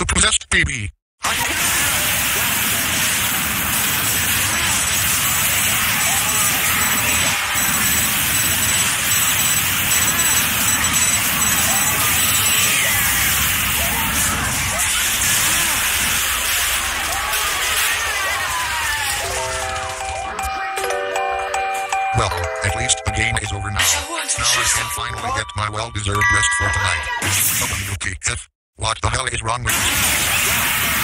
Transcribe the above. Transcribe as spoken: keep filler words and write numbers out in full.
the possessed baby. Well, at least the game is over now. Now I can finally get my well-deserved rest for tonight. Oh, okay, F. What the hell is wrong with me?